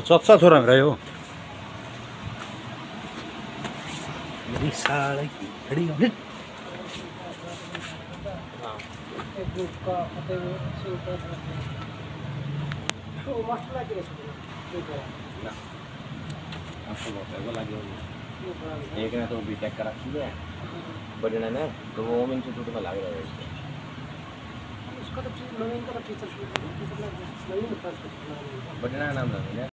सच्चा छोरा मेरा यो मेरी साले की खड़ी हो निट एक ने तो बीटेक करा है बट ना तो वो होम इंस्टीट्यूट में लग रहा है उसका तो नवीन का तो टीचर बट नाम ना